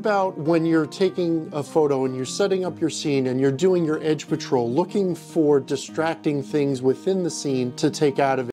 about when you're taking a photo and you're setting up your scene and you're doing your edge patrol, looking for distracting things within the scene to take out of it.